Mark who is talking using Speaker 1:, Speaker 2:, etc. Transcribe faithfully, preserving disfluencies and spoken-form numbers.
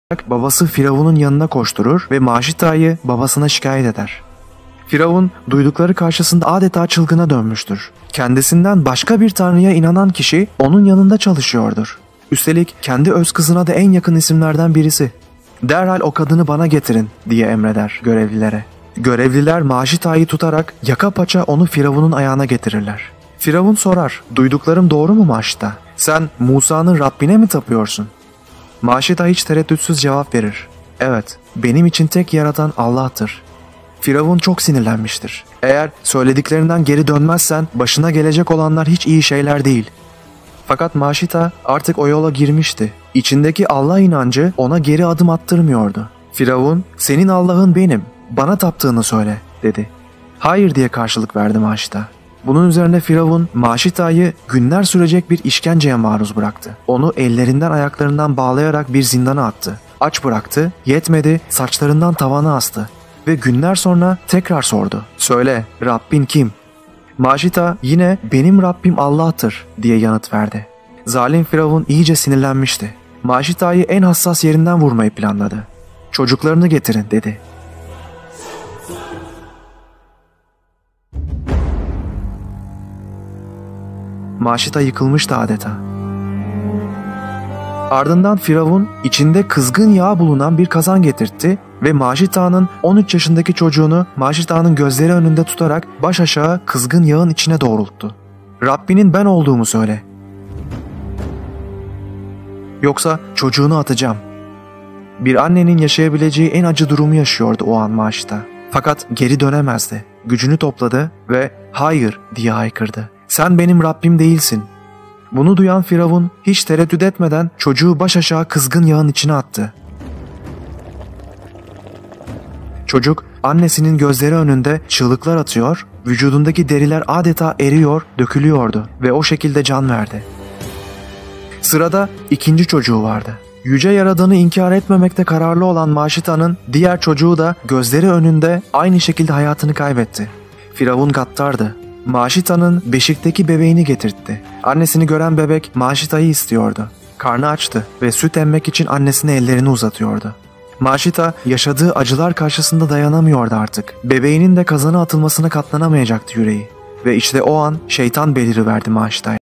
Speaker 1: babası Firavun'un yanına koşturur ve Maşita'yı babasına şikayet eder. Firavun duydukları karşısında adeta çılgına dönmüştür. Kendisinden başka bir tanrıya inanan kişi onun yanında çalışıyordur. Üstelik kendi öz kızına da en yakın isimlerden birisi. Derhal o kadını bana getirin diye emreder görevlilere. Görevliler Maşita'yı tutarak yaka paça onu Firavun'un ayağına getirirler. Firavun sorar, duyduklarım doğru mu Maşita? Sen Musa'nın Rabbine mi tapıyorsun? Maşita hiç tereddütsüz cevap verir. Evet, benim için tek yaratan Allah'tır. Firavun çok sinirlenmiştir. Eğer söylediklerinden geri dönmezsen başına gelecek olanlar hiç iyi şeyler değil. Fakat Maşita artık o yola girmişti. İçindeki Allah inancı ona geri adım attırmıyordu. Firavun, senin Allah'ın benim, bana taptığını söyle dedi. Hayır diye karşılık verdi Maşita. Bunun üzerine Firavun Maşita'yı günler sürecek bir işkenceye maruz bıraktı. Onu ellerinden ayaklarından bağlayarak bir zindana attı. Aç bıraktı, yetmedi, saçlarından tavana astı. Ve günler sonra tekrar sordu. Söyle, Rabbin kim? Maşita yine benim Rabbim Allah'tır diye yanıt verdi. Zalim Firavun iyice sinirlenmişti. Maşita'yı en hassas yerinden vurmayı planladı. Çocuklarını getirin dedi. Maşita yıkılmıştı adeta. Ardından Firavun içinde kızgın yağ bulunan bir kazan getirtti ve Maşita'nın on üç yaşındaki çocuğunu Maşita'nın gözleri önünde tutarak baş aşağı kızgın yağın içine doğrulttu. Rabbinin ben olduğumu söyle. Yoksa çocuğunu atacağım. Bir annenin yaşayabileceği en acı durumu yaşıyordu o an Maşita. Fakat geri dönemezdi. Gücünü topladı ve hayır diye haykırdı. Sen benim Rabbim değilsin. Bunu duyan Firavun hiç tereddüt etmeden çocuğu baş aşağı kızgın yağın içine attı. Çocuk annesinin gözleri önünde çığlıklar atıyor, vücudundaki deriler adeta eriyor, dökülüyordu ve o şekilde can verdi. Sırada ikinci çocuğu vardı. Yüce Yaradan'ı inkar etmemekte kararlı olan Maşita'nın diğer çocuğu da gözleri önünde aynı şekilde hayatını kaybetti. Firavun gaddardı. Maşita'nın beşikteki bebeğini getirtti. Annesini gören bebek Maşita'yı istiyordu. Karnı açtı ve süt emmek için annesine ellerini uzatıyordu. Maşita yaşadığı acılar karşısında dayanamıyordu artık. Bebeğinin de kazana atılmasına katlanamayacaktı yüreği. Ve işte o an şeytan beliriverdi Maşita'ya.